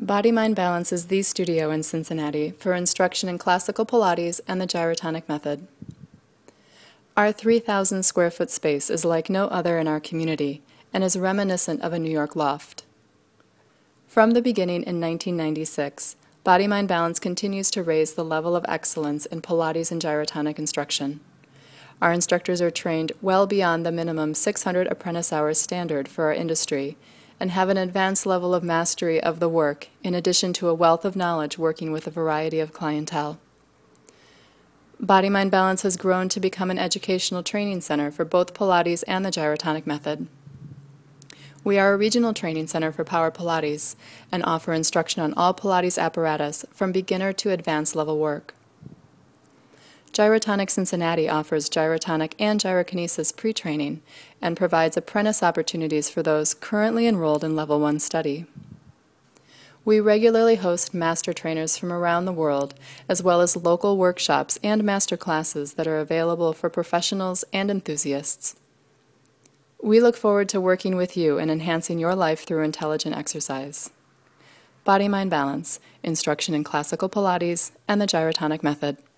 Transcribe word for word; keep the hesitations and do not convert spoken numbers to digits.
Body Mind Balance is the studio in Cincinnati for instruction in classical Pilates and the gyrotonic method. Our three thousand square foot space is like no other in our community and is reminiscent of a New York loft. From the beginning in nineteen ninety-six, Body Mind Balance continues to raise the level of excellence in Pilates and gyrotonic instruction. Our instructors are trained well beyond the minimum six hundred apprentice hours standard for our industry and have an advanced level of mastery of the work in addition to a wealth of knowledge working with a variety of clientele. Body Mind Balance has grown to become an educational training center for both Pilates and the gyrotonic method. We are a regional training center for Power Pilates and offer instruction on all Pilates apparatus from beginner to advanced level work. Gyrotonic Cincinnati offers gyrotonic and gyrokinesis pre-training and provides apprentice opportunities for those currently enrolled in Level one study. We regularly host master trainers from around the world, as well as local workshops and master classes that are available for professionals and enthusiasts. We look forward to working with you and enhancing your life through intelligent exercise. Body Mind Balance, instruction in classical Pilates and the gyrotonic method.